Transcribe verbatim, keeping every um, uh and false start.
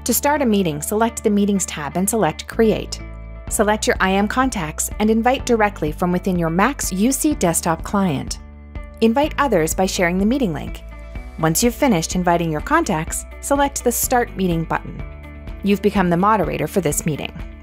To start a meeting, select the Meetings tab and select Create. Select your I M contacts and invite directly from within your MaX U C desktop client. Invite others by sharing the meeting link. Once you've finished inviting your contacts, select the Start Meeting button. You've become the moderator for this meeting.